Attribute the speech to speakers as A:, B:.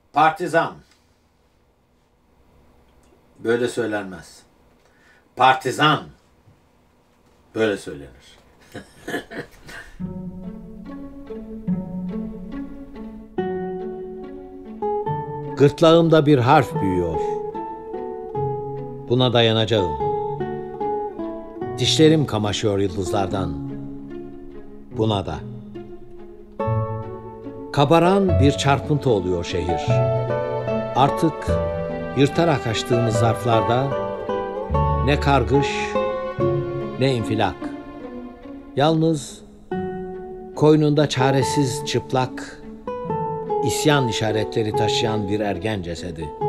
A: Partizan. Böyle söylenmez. Partizan. Böyle söylenir.
B: Gırtlağımda bir harf büyüyor. Buna dayanacağım. Dişlerim kamaşıyor yıldızlardan. Buna da. Kabaran bir çarpıntı oluyor şehir. Artık yırtarak açtığımız zarflarda ne kargış ne infilak. Yalnız koynunda çaresiz çıplak, isyan işaretleri taşıyan bir ergen cesedi.